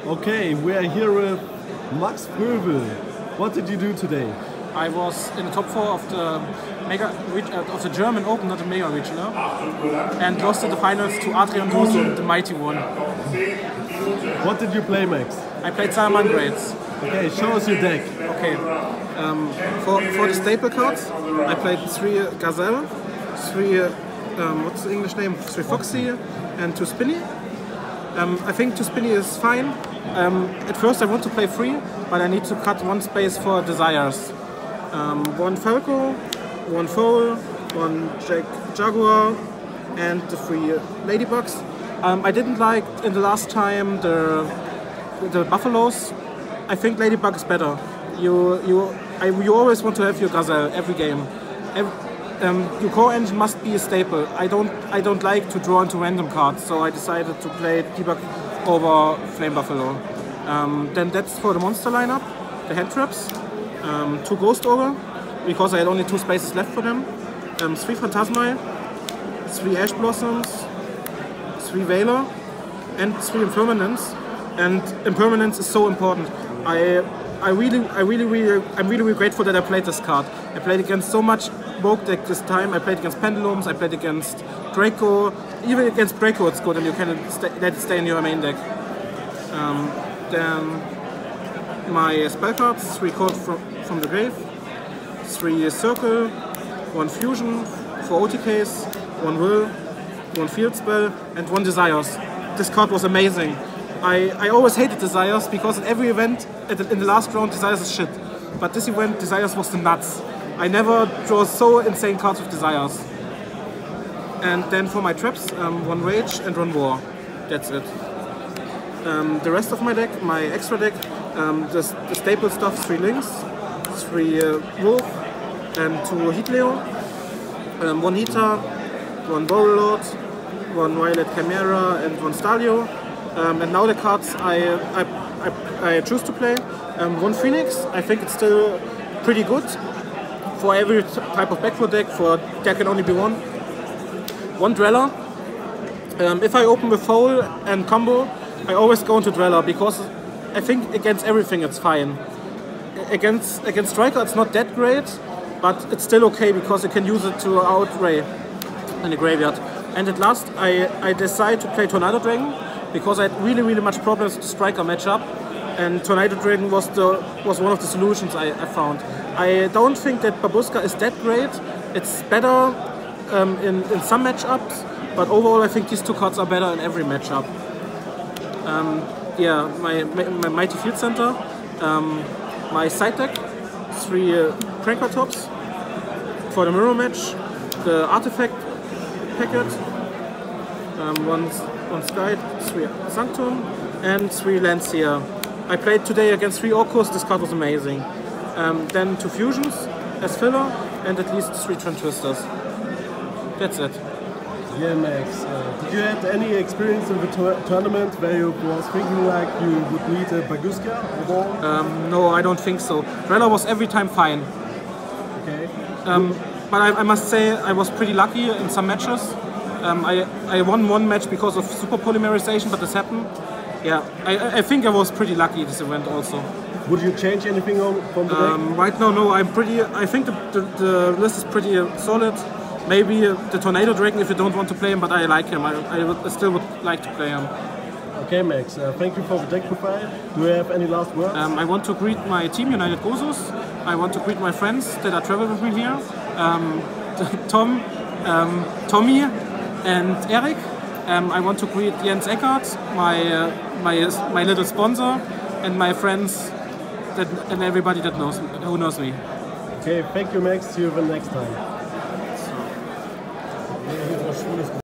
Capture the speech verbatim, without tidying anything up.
Okay, we are here with Max Fröbel. What did you do today? I was in the top four of the mega uh, of the German Open, not the Mega Regional, and lost in the finals to Adrian Duso, the mighty one. What did you play, Max? I played Saruman Grades. Okay, show us your deck. Okay, um, for for the staple cards, I played three uh, Gazelle, three uh, um, what's the English name? Three Foxy, and two Spinny. Um, I think two Spinny is fine. Um, at first I want to play free, but I need to cut one space for Desires. Um, one Falco, one Foal, one Jack Jaguar, and the three Ladybugs. Um, I didn't like in the last time the the Buffaloes. I think Ladybug is better. You you I, you always want to have your Gazelle every game. Every, um, your core engine must be a staple. I don't I don't like to draw into random cards, so I decided to play Debug over Flame Buffalo. Um, then that's for the monster lineup, the hand traps. Um, two Ghost Ogre, because I had only two spaces left for them. Um, three Phantasmi, three Ash Blossoms, three Veiler, and three Impermanence. And Impermanence is so important. I, I really, I really, really, I'm really, really grateful that I played this card. I played against so much Rogue deck this time. I played against Pendulums, I played against Draco. Even against Draco it's good, and you can stay, let it stay in your main deck. Um, then my spell cards, three Cold from, from the Grave, three Circle, one Fusion, four O T Ks, one Will, one Field Spell, and one Desires. This card was amazing. I, I always hated Desires because in every event at the, in the last round Desires is shit. But this event Desires was the nuts. I never draw so insane cards with Desires. And then for my traps, um, one Rage and one War. That's it. Um, the rest of my deck, my extra deck, um, the, the staple stuff, three Lynx, three uh, Wolf, and two Heatleo, um, one Heater, one Borrelord, one Violet Chimera, and one Stalio. Um, and now the cards I, I, I, I choose to play. Um, one Phoenix, I think it's still pretty good for every type of backrow deck, for there can only be one. One Dweller. Um, if I open with Foal and combo, I always go into Dweller because I think against everything it's fine. Against against Striker it's not that great, but it's still okay because you can use it to outray in the graveyard. And at last I, I decided to play Tornado Dragon because I had really really much problems with the Striker matchup, and Tornado Dragon was the was one of the solutions I, I found. I don't think that Babushka is that great. It's better um, in, in some matchups, but overall I think these two cards are better in every matchup. Um, yeah, my, my Mighty Field Center, um, my side deck, three uh, Crankertops for the mirror match, the artifact packet, um, one, one Sky, three Sanctum, and three Lancia. I played today against three Orcus, this card was amazing. Um, then two Fusions as filler, and at least three Transistors. That's it. Yeah, Max. Uh, did you have any experience in the tournament where you was thinking like you would need a Babushka at all? Um, no, I don't think so. Drella was every time fine. Okay. Um, but I, I must say I was pretty lucky in some matches. Um, I, I won one match because of super polymerization, but this happened. Yeah, I, I think I was pretty lucky this event also. Would you change anything on, from the deck? Um, right now, no. I'm pretty. I think the, the, the list is pretty uh, solid. Maybe uh, the Tornado Dragon if you don't want to play him, but I like him. I, I, would, I still would like to play him. Okay, Max. Uh, thank you for the deck profile. Do you have any last words? Um, I want to greet my team, United Gozus. I want to greet my friends that are traveling with me here. Um, Tom, um, Tommy, and Eric. Um, I want to greet Jens Eckert, my uh, my my little sponsor, and my friends that and everybody that knows who knows me. Okay, thank you, Max. See you the next time.